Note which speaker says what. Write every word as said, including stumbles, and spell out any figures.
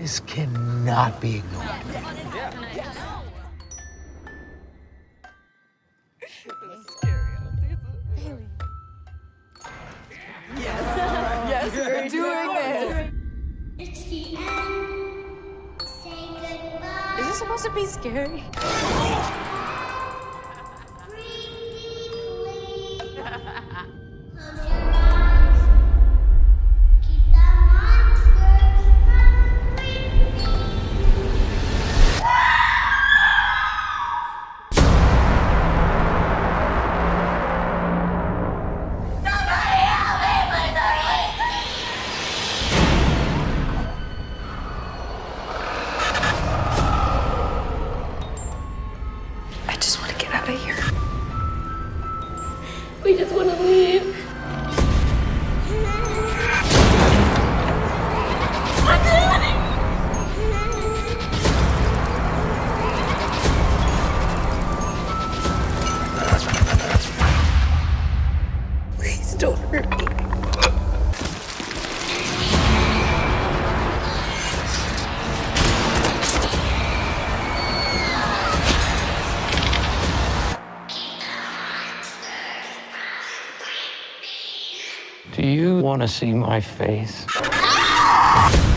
Speaker 1: This cannot be ignored.
Speaker 2: Yes, we're doing it.
Speaker 3: It's the end. Say goodbye.
Speaker 2: Is this supposed to be scary?
Speaker 3: Breathe deeply. Close your eyes. Keep the monsters from breathing.
Speaker 2: I just want to get out of here.
Speaker 3: We just want to leave.
Speaker 2: Please don't hurt me.
Speaker 1: Do you want to see my face?